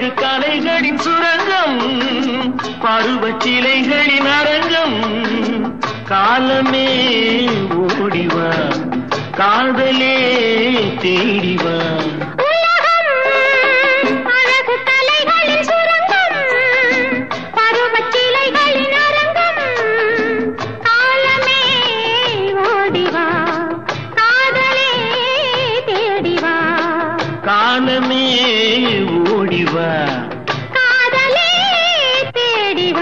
கலைகளின் சுரங்கம் பருவச்சிலைகளின் அரங்கம் காலமே ஓடிவா காதலே தேடிவா காலமே ஓடிவா காதலே தேடிவா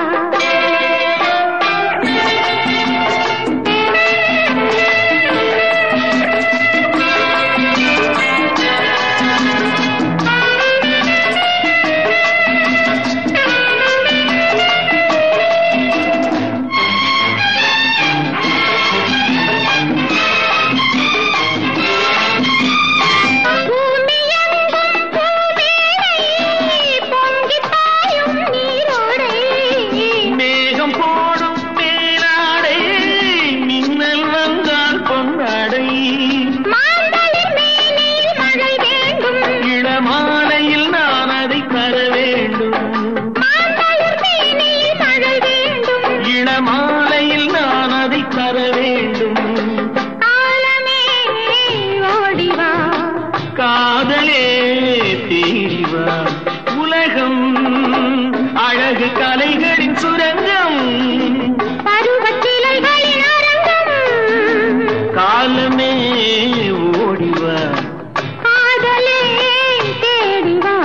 மாலையில் நான் அதை தர வேண்டும் காலமே ஓடிவா காதலே தேடிவா உலகம் அழகு கலைகளின் சுரங்கம் பருவச்சிலைகளின் அரங்கம் காலமே ஓடிவா காதலே தேடிவா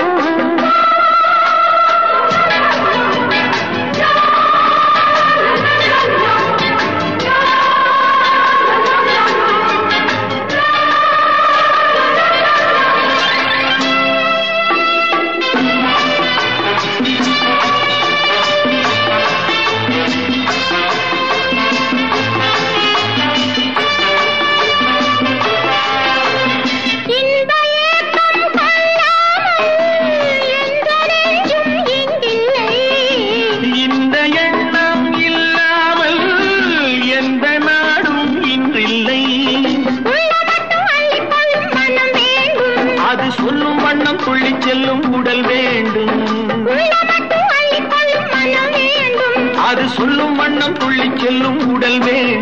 சொல்லும் வண்ணம் துள்ளி செல்லும் உடல் வேண்டும் அது சொல்லும் வண்ணம் துள்ளி செல்லும் உடல் வேண்டும்